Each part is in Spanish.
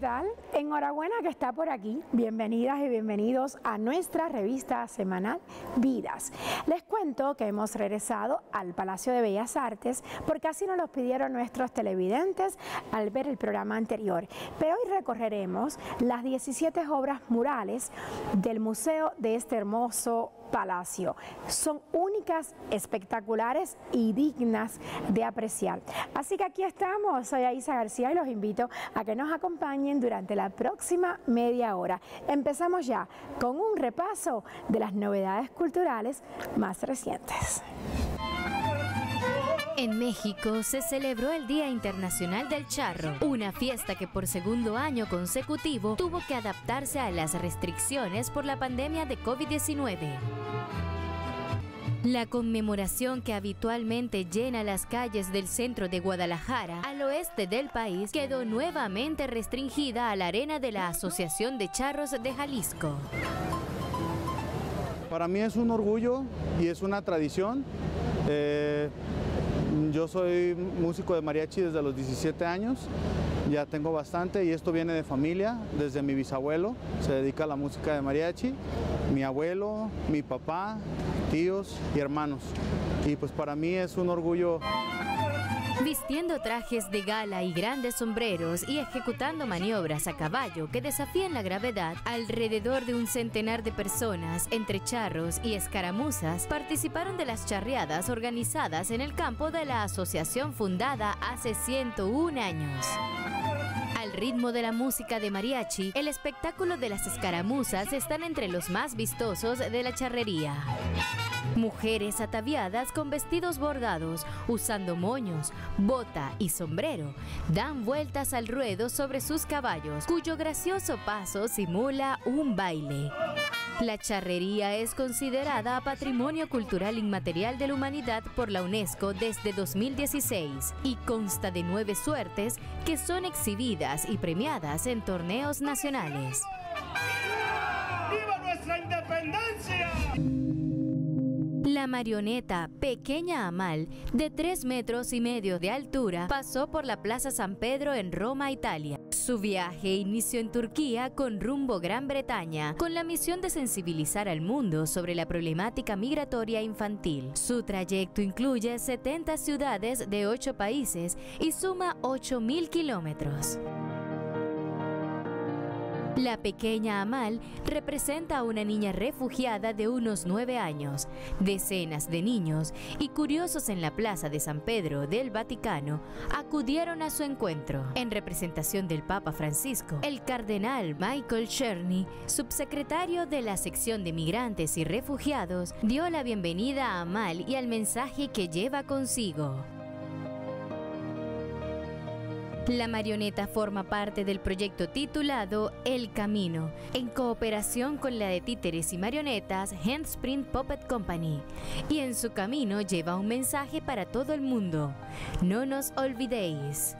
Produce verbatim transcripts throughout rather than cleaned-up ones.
tal? Enhorabuena que está por aquí. Bienvenidas y bienvenidos a nuestra revista semanal Vidas. Les cuento que hemos regresado al Palacio de Bellas Artes porque así nos lo pidieron nuestros televidentes al ver el programa anterior. Pero hoy recorreremos las diecisiete obras murales del museo de este hermoso palacio. Son únicas, espectaculares y dignas de apreciar. Así que aquí estamos, soy Aisa García y los invito a que nos acompañen durante la próxima media hora. Empezamos ya con un repaso de las novedades culturales más recientes. En México se celebró el Día Internacional del Charro, una fiesta que por segundo año consecutivo tuvo que adaptarse a las restricciones por la pandemia de COVID diecinueve. La conmemoración que habitualmente llena las calles del centro de Guadalajara, al oeste del país, quedó nuevamente restringida a la arena de la Asociación de Charros de Jalisco. Para mí es un orgullo y es una tradición. Eh, yo soy músico de mariachi desde los diecisiete años, ya tengo bastante y esto viene de familia, desde mi bisabuelo, se dedica a la música de mariachi, mi abuelo, mi papá, tíos y hermanos. Y pues para mí es un orgullo. Vistiendo trajes de gala y grandes sombreros y ejecutando maniobras a caballo que desafían la gravedad, alrededor de un centenar de personas, entre charros y escaramuzas, participaron de las charreadas organizadas en el campo de la asociación fundada hace ciento un años. Al ritmo de la música de mariachi, el espectáculo de las escaramuzas están entre los más vistosos de la charrería. Mujeres ataviadas con vestidos bordados, usando moños, bota y sombrero, dan vueltas al ruedo sobre sus caballos, cuyo gracioso paso simula un baile. La charrería es considerada Patrimonio Cultural Inmaterial de la Humanidad por la UNESCO desde dos mil dieciséis y consta de nueve suertes que son exhibidas y premiadas en torneos nacionales. ¡Viva nuestra independencia! La marioneta Pequeña Amal, de tres metros y medio de altura, pasó por la Plaza San Pedro en Roma, Italia. Su viaje inició en Turquía con rumbo Gran Bretaña, con la misión de sensibilizar al mundo sobre la problemática migratoria infantil. Su trayecto incluye setenta ciudades de ocho países y suma ocho mil kilómetros. La pequeña Amal representa a una niña refugiada de unos nueve años. Decenas de niños y curiosos en la Plaza de San Pedro del Vaticano acudieron a su encuentro. En representación del Papa Francisco, el cardenal Michael Cherny, subsecretario de la sección de migrantes y refugiados, dio la bienvenida a Amal y al mensaje que lleva consigo. La marioneta forma parte del proyecto titulado El Camino, en cooperación con la de títeres y marionetas Handspring Puppet Company, y en su camino lleva un mensaje para todo el mundo: no nos olvidéis.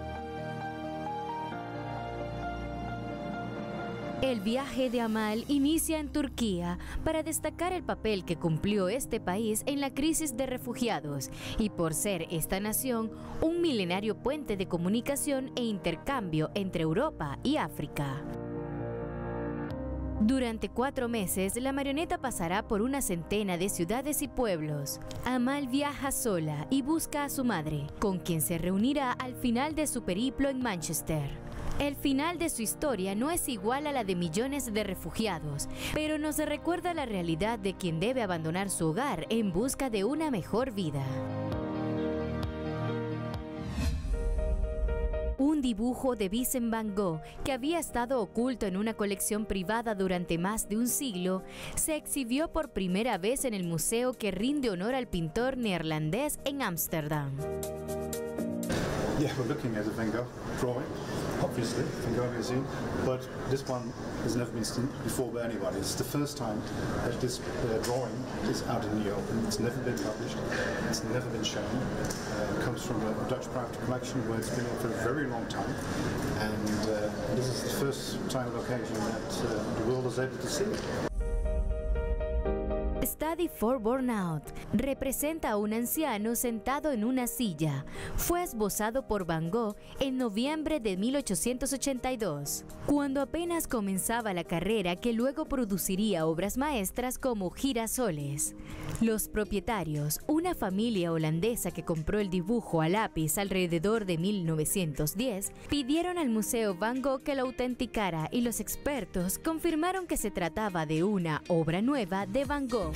El viaje de Amal inicia en Turquía para destacar el papel que cumplió este país en la crisis de refugiados y por ser esta nación un milenario puente de comunicación e intercambio entre Europa y África. Durante cuatro meses, la marioneta pasará por una centena de ciudades y pueblos. Amal viaja sola y busca a su madre, con quien se reunirá al final de su periplo en Manchester. El final de su historia no es igual a la de millones de refugiados, pero nos recuerda la realidad de quien debe abandonar su hogar en busca de una mejor vida. Un dibujo de Vincent Van Gogh, que había estado oculto en una colección privada durante más de un siglo, se exhibió por primera vez en el museo que rinde honor al pintor neerlandés en Ámsterdam. Yeah, we're looking at a Van Gogh drawing, obviously, Van Gogh Museum, but this one has never been seen before by anybody. It's the first time that this uh, drawing is out in the open. It's never been published, it's never been shown. Uh, it comes from a Dutch private collection where it's been for a very long time, and uh, this is the first time and occasion that uh, the world is able to see it. Study for Burnout representa a un anciano sentado en una silla. Fue esbozado por Van Gogh en noviembre de mil ochocientos ochenta y dos, cuando apenas comenzaba la carrera que luego produciría obras maestras como Girasoles. Los propietarios, una familia holandesa que compró el dibujo a lápiz alrededor de mil novecientos diez, pidieron al Museo Van Gogh que lo autenticara y los expertos confirmaron que se trataba de una obra nueva de Van Gogh.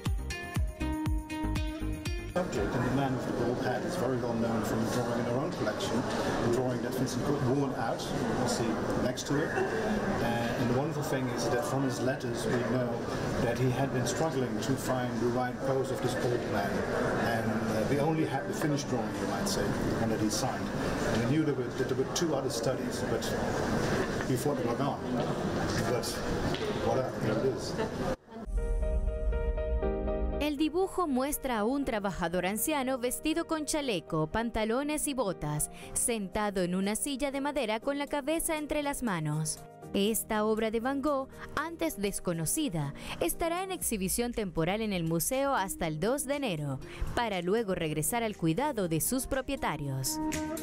Subject and the man with the bald hat is very well known from a drawing in our own collection, a drawing that Vincent put worn out, you can see next to it. Uh, and the wonderful thing is that from his letters we know that he had been struggling to find the right pose of this bald man. And uh, we only had the finished drawing, you might say, and that he signed. And we knew there were, that there were two other studies, but we thought they were gone. But whatever, here it is. El dibujo muestra a un trabajador anciano vestido con chaleco, pantalones y botas, sentado en una silla de madera con la cabeza entre las manos. Esta obra de Van Gogh, antes desconocida, estará en exhibición temporal en el museo hasta el dos de enero, para luego regresar al cuidado de sus propietarios.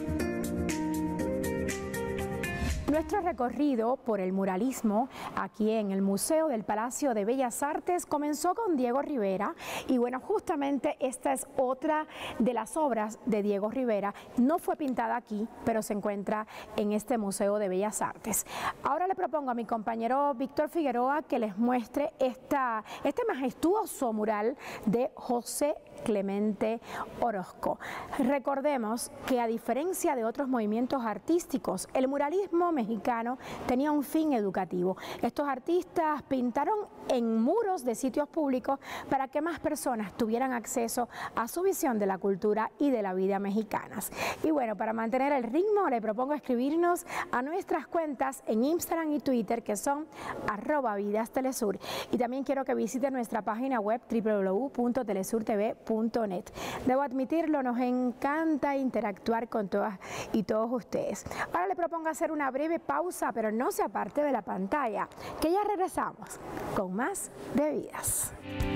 Nuestro recorrido por el muralismo aquí en el Museo del Palacio de Bellas Artes comenzó con Diego Rivera y bueno, justamente esta es otra de las obras de Diego Rivera. No fue pintada aquí, pero se encuentra en este Museo de Bellas Artes. Ahora le propongo a mi compañero Víctor Figueroa que les muestre esta, este majestuoso mural de José Clemente Orozco. Recordemos que a diferencia de otros movimientos artísticos, el muralismo mexicano tenía un fin educativo. Estos artistas pintaron en muros de sitios públicos para que más personas tuvieran acceso a su visión de la cultura y de la vida mexicanas. Y bueno, para mantener el ritmo le propongo escribirnos a nuestras cuentas en Instagram y Twitter, que son arroba Vidas Telesur. Y también quiero que visite nuestra página web w w w punto telesur t v punto net. Debo admitirlo, nos encanta interactuar con todas y todos ustedes. Ahora le propongo hacer una breve pausa, pero no se aparte de la pantalla, que ya regresamos con más de Vidas.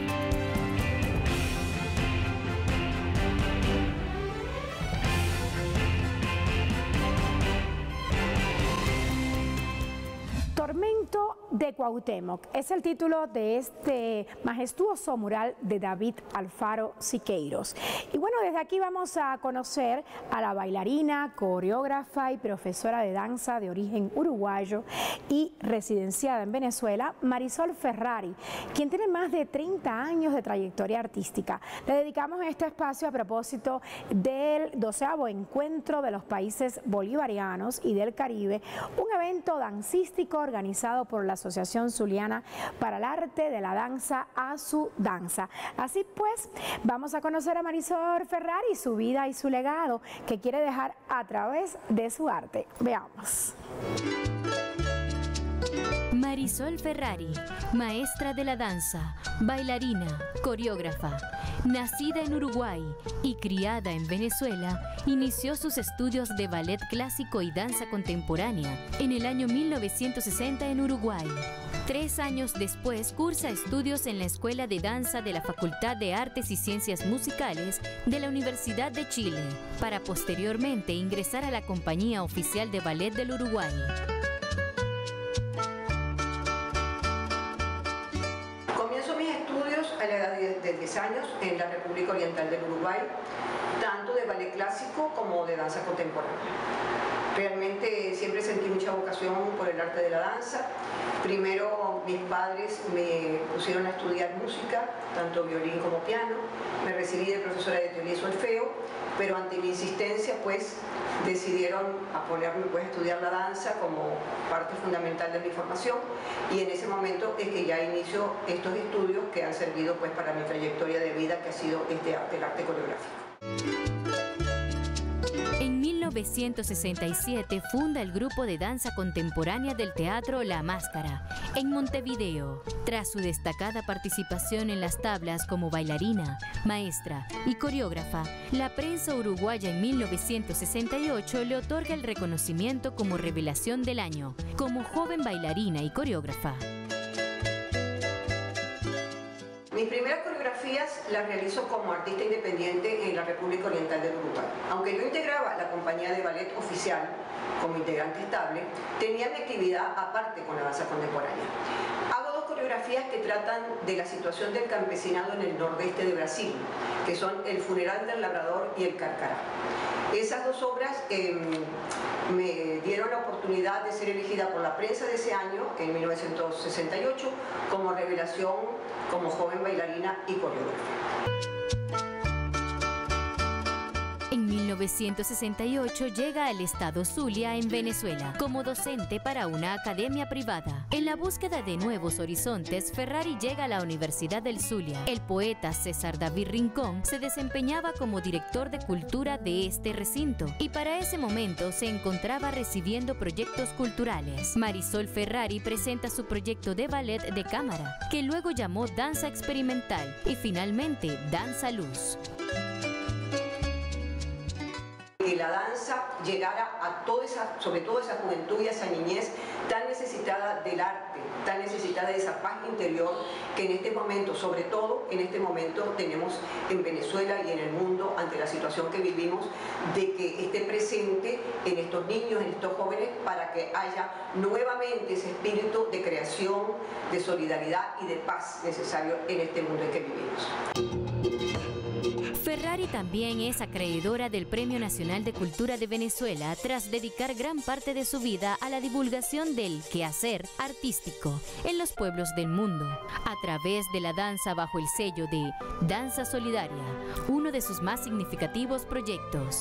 Tormento de Cuauhtémoc es el título de este majestuoso mural de David Alfaro Siqueiros. Y bueno, desde aquí vamos a conocer a la bailarina, coreógrafa y profesora de danza de origen uruguayo y residenciada en Venezuela, Marisol Ferrari, quien tiene más de treinta años de trayectoria artística. Le dedicamos este espacio a propósito del doceavo Encuentro de los Países Bolivarianos y del Caribe, un evento dancístico organizado por la Asociación Zuliana para el Arte de la Danza a su Danza. Así pues, vamos a conocer a Marisol Ferrari, su vida y su legado que quiere dejar a través de su arte. Veamos. Marisol Ferrari, maestra de la danza, bailarina, coreógrafa. Nacida en Uruguay y criada en Venezuela, inició sus estudios de ballet clásico y danza contemporánea en el año mil novecientos sesenta en Uruguay. Tres años después cursa estudios en la Escuela de Danza de la Facultad de Artes y Ciencias Musicales de la Universidad de Chile, para posteriormente ingresar a la Compañía Oficial de Ballet del Uruguay. A la edad de diez años en la República Oriental del Uruguay, tanto de ballet clásico como de danza contemporánea. Realmente siempre sentí mucha vocación por el arte de la danza. Primero mis padres me pusieron a estudiar música, tanto violín como piano. Me recibí de profesora de teoría y solfeo, pero ante mi insistencia pues decidieron a ponerme pues, a estudiar la danza como parte fundamental de mi formación, y en ese momento es que ya inicio estos estudios que han servido pues para mi trayectoria de vida, que ha sido este arte, el arte coreográfico. En mil novecientos sesenta y siete funda el grupo de danza contemporánea del Teatro La Máscara, en Montevideo. Tras su destacada participación en las tablas como bailarina, maestra y coreógrafa, la prensa uruguaya en mil novecientos sesenta y ocho le otorga el reconocimiento como revelación del año, como joven bailarina y coreógrafa. Mis primeras coreografías las realizo como artista independiente en la República Oriental del Uruguay. Aunque yo integraba la compañía de ballet oficial como integrante estable, tenía mi actividad aparte con la danza contemporánea. Hago dos coreografías que tratan de la situación del campesinado en el nordeste de Brasil, que son El funeral del labrador y El Carcará. Esas dos obras eh, me dieron la oportunidad de ser elegida por la prensa de ese año, en mil novecientos sesenta y ocho, como revelación como joven bailarina y coreógrafa. En mil novecientos sesenta y ocho llega al estado Zulia, en Venezuela, como docente para una academia privada. En la búsqueda de nuevos horizontes, Ferrari llega a la Universidad del Zulia. El poeta César David Rincón se desempeñaba como director de cultura de este recinto y para ese momento se encontraba recibiendo proyectos culturales. Marisol Ferrari presenta su proyecto de ballet de cámara, que luego llamó Danza Experimental y finalmente Danza Luz. Que la danza llegara a toda esa, sobre todo esa juventud y esa niñez tan necesitada del arte, tan necesitada de esa paz interior que en este momento, sobre todo en este momento, tenemos en Venezuela y en el mundo ante la situación que vivimos, de que esté presente en estos niños, en estos jóvenes, para que haya nuevamente ese espíritu de creación, de solidaridad y de paz necesario en este mundo en que vivimos. Ferrari también es acreedora del Premio Nacional de Cultura de Venezuela tras dedicar gran parte de su vida a la divulgación del quehacer artístico en los pueblos del mundo, a través de la danza bajo el sello de Danza Solidaria, uno de sus más significativos proyectos.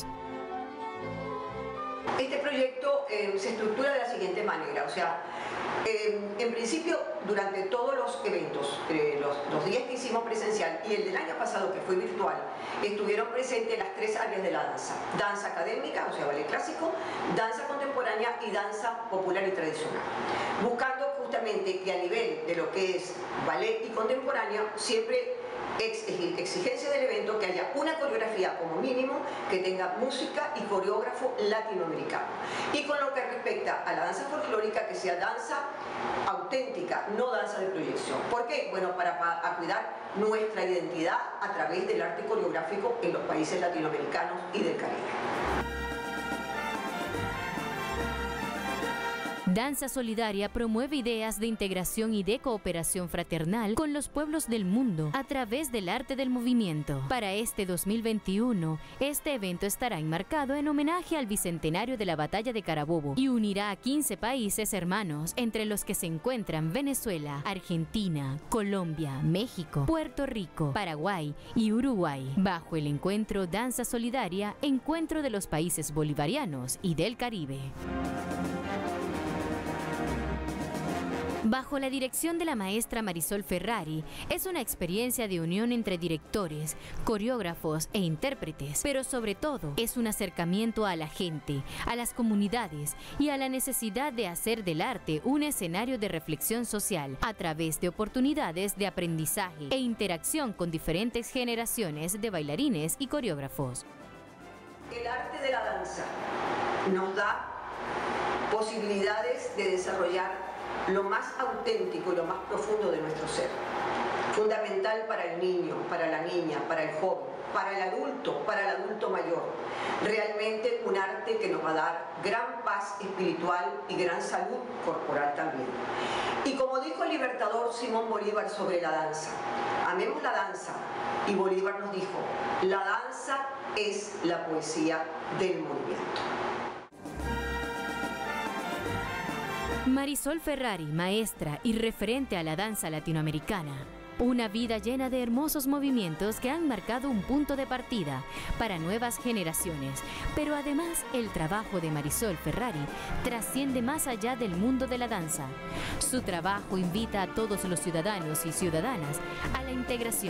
Este proyecto eh, se estructura de la siguiente manera, o sea, eh, en principio durante todos los eventos, eh, los, los días que hicimos presencial y el del año pasado que fue virtual, estuvieron presentes las tres áreas de la danza: danza académica, o sea, ballet clásico, danza contemporánea y danza popular y tradicional, buscando justamente que a nivel de lo que es ballet y contemporáneo siempre exigencia del evento que haya una coreografía como mínimo que tenga música y coreógrafo latinoamericano, y con lo que respecta a la danza folclórica que sea danza auténtica, no danza de proyección. ¿Por qué? Bueno, para, para cuidar nuestra identidad a través del arte coreográfico en los países latinoamericanos y del Caribe. Danza Solidaria promueve ideas de integración y de cooperación fraternal con los pueblos del mundo a través del arte del movimiento. Para este dos mil veintiuno, este evento estará enmarcado en homenaje al bicentenario de la Batalla de Carabobo y unirá a quince países hermanos, entre los que se encuentran Venezuela, Argentina, Colombia, México, Puerto Rico, Paraguay y Uruguay, bajo el encuentro Danza Solidaria, Encuentro de los Países Bolivarianos y del Caribe. Bajo la dirección de la maestra Marisol Ferrari, es una experiencia de unión entre directores, coreógrafos e intérpretes, pero sobre todo es un acercamiento a la gente, a las comunidades y a la necesidad de hacer del arte un escenario de reflexión social a través de oportunidades de aprendizaje e interacción con diferentes generaciones de bailarines y coreógrafos. El arte de la danza nos da posibilidades de desarrollar lo más auténtico y lo más profundo de nuestro ser. Fundamental para el niño, para la niña, para el joven, para el adulto, para el adulto mayor. Realmente un arte que nos va a dar gran paz espiritual y gran salud corporal también. Y como dijo el libertador Simón Bolívar sobre la danza, amemos la danza, y Bolívar nos dijo, la danza es la poesía del movimiento. Marisol Ferrari, maestra y referente a la danza latinoamericana. Una vida llena de hermosos movimientos que han marcado un punto de partida para nuevas generaciones. Pero además, el trabajo de Marisol Ferrari trasciende más allá del mundo de la danza. Su trabajo invita a todos los ciudadanos y ciudadanas a la integración.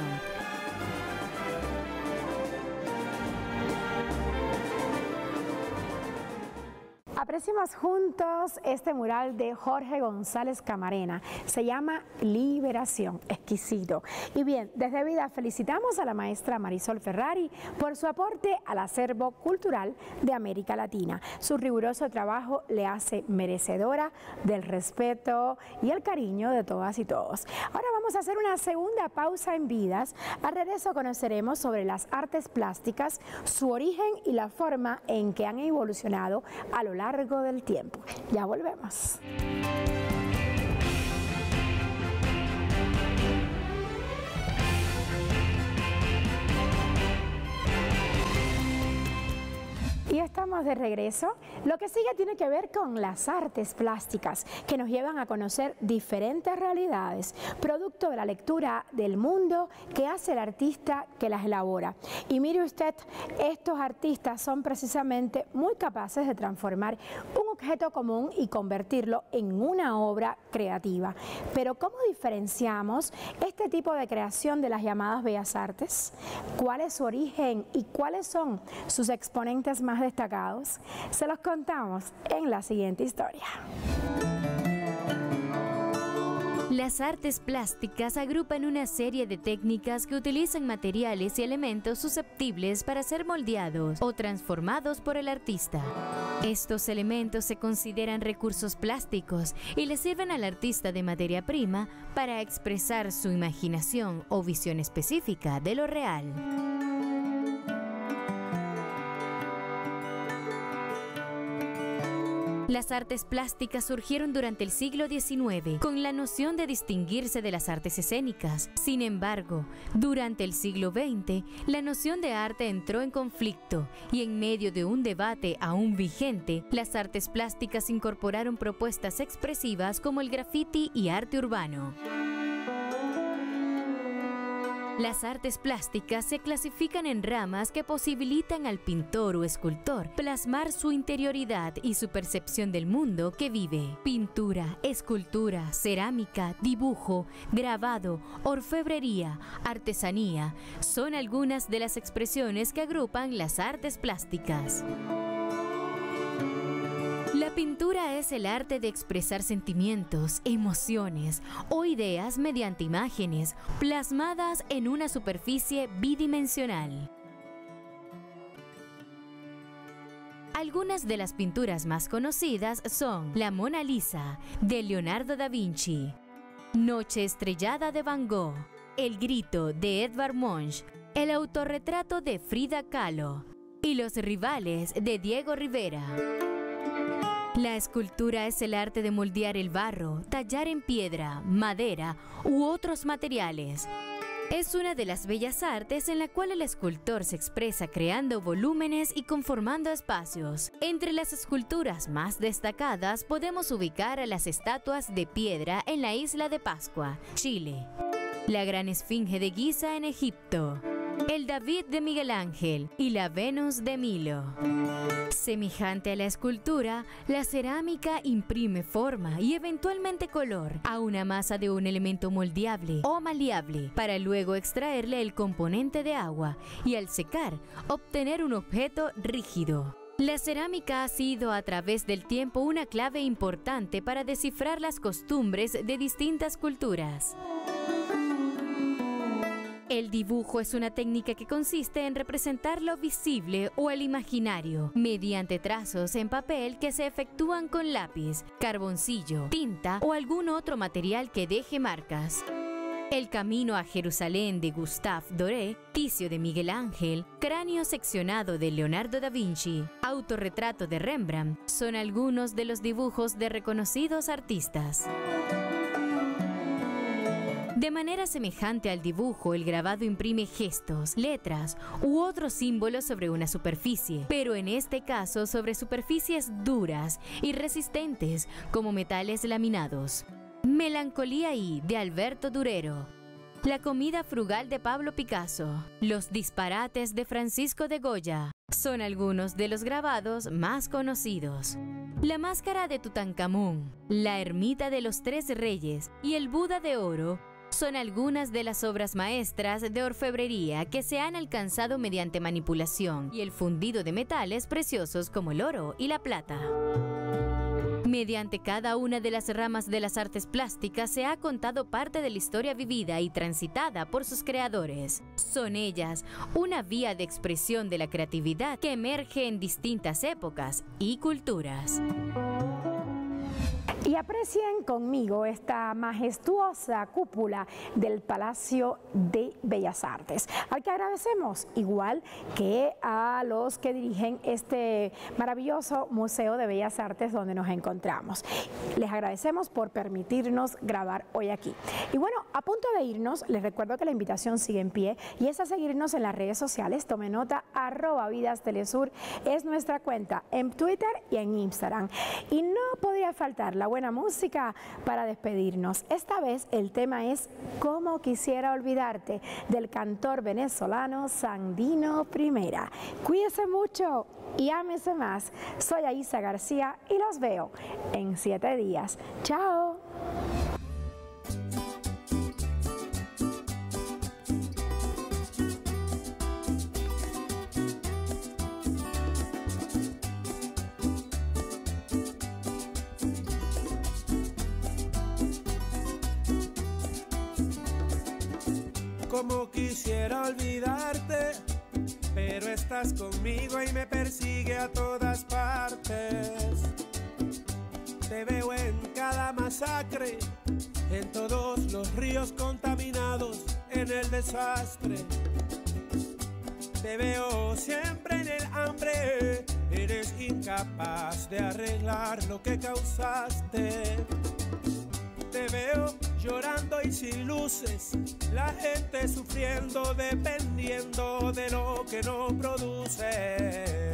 Aprende Aparecimos juntos este mural de Jorge González Camarena. Se llama Liberación, exquisito. Y bien, desde Vida felicitamos a la maestra Marisol Ferrari por su aporte al acervo cultural de América Latina. Su riguroso trabajo le hace merecedora del respeto y el cariño de todas y todos. Ahora vamos a hacer una segunda pausa en Vidas. Al regreso conoceremos sobre las artes plásticas, su origen y la forma en que han evolucionado a lo largo del tiempo. Ya volvemos. Y estamos de regreso. Lo que sigue tiene que ver con las artes plásticas, que nos llevan a conocer diferentes realidades, producto de la lectura del mundo que hace el artista que las elabora. Y mire usted, estos artistas son precisamente muy capaces de transformar un objeto común y convertirlo en una obra creativa. Pero ¿cómo diferenciamos este tipo de creación de las llamadas bellas artes? ¿Cuál es su origen y cuáles son sus exponentes más destacados? Se los contamos en la siguiente historia. Las artes plásticas agrupan una serie de técnicas que utilizan materiales y elementos susceptibles para ser moldeados o transformados por el artista. Estos elementos se consideran recursos plásticos y le sirven al artista de materia prima para expresar su imaginación o visión específica de lo real. Las artes plásticas surgieron durante el siglo diecinueve con la noción de distinguirse de las artes escénicas. Sin embargo, durante el siglo veinte, la noción de arte entró en conflicto y en medio de un debate aún vigente, las artes plásticas incorporaron propuestas expresivas como el graffiti y arte urbano. Las artes plásticas se clasifican en ramas que posibilitan al pintor o escultor plasmar su interioridad y su percepción del mundo que vive. Pintura, escultura, cerámica, dibujo, grabado, orfebrería, artesanía, son algunas de las expresiones que agrupan las artes plásticas. La pintura es el arte de expresar sentimientos, emociones o ideas mediante imágenes plasmadas en una superficie bidimensional. Algunas de las pinturas más conocidas son la Mona Lisa, de Leonardo da Vinci, Noche estrellada de Van Gogh, El grito, de Edvard Munch, el autorretrato de Frida Kahlo y Los rivales, de Diego Rivera. La escultura es el arte de moldear el barro, tallar en piedra, madera u otros materiales. Es una de las bellas artes en la cual el escultor se expresa creando volúmenes y conformando espacios. Entre las esculturas más destacadas podemos ubicar a las estatuas de piedra en la isla de Pascua, Chile, la Gran Esfinge de Giza en Egipto, el David de Miguel Ángel y la Venus de Milo. Semejante a la escultura, la cerámica imprime forma y eventualmente color a una masa de un elemento moldeable o maleable para luego extraerle el componente de agua y al secar obtener un objeto rígido. La cerámica ha sido a través del tiempo una clave importante para descifrar las costumbres de distintas culturas. El dibujo es una técnica que consiste en representar lo visible o el imaginario mediante trazos en papel que se efectúan con lápiz, carboncillo, tinta o algún otro material que deje marcas. El camino a Jerusalén de Gustave Doré, Ticio de Miguel Ángel, Cráneo seccionado de Leonardo da Vinci, Autorretrato de Rembrandt, son algunos de los dibujos de reconocidos artistas. De manera semejante al dibujo, el grabado imprime gestos, letras u otros símbolos sobre una superficie, pero en este caso sobre superficies duras y resistentes como metales laminados. Melancolía I, de Alberto Durero, La comida frugal de Pablo Picasso, Los disparates de Francisco de Goya, son algunos de los grabados más conocidos. La máscara de Tutankamón, La ermita de los tres reyes y el Buda de oro Son algunas de las obras maestras de orfebrería que se han alcanzado mediante manipulación y el fundido de metales preciosos como el oro y la plata. Mediante cada una de las ramas de las artes plásticas se ha contado parte de la historia vivida y transitada por sus creadores. Son ellas una vía de expresión de la creatividad que emerge en distintas épocas y culturas. Y aprecien conmigo esta majestuosa cúpula del Palacio de Bellas Artes, al que agradecemos, igual que a los que dirigen este maravilloso Museo de Bellas Artes donde nos encontramos. Les agradecemos por permitirnos grabar hoy aquí. Y bueno, a punto de irnos, les recuerdo que la invitación sigue en pie y es a seguirnos en las redes sociales. Tome nota, arroba Vidas Telesur es nuestra cuenta en Twitter y en Instagram. Y no podría faltar la buena música para despedirnos. Esta vez el tema es Cómo quisiera olvidarte, del cantor venezolano Sandino Primera. Cuídese mucho y ámese más. Soy Aisa García y los veo en siete días. ¡Chao! Como quisiera olvidarte, pero estás conmigo y me persigue a todas partes. Te veo en cada masacre, en todos los ríos contaminados, en el desastre. Te veo siempre en el hambre, eres incapaz de arreglar lo que causaste. Te veo llorando y sin luces, la gente sufriendo dependiendo de lo que no produce.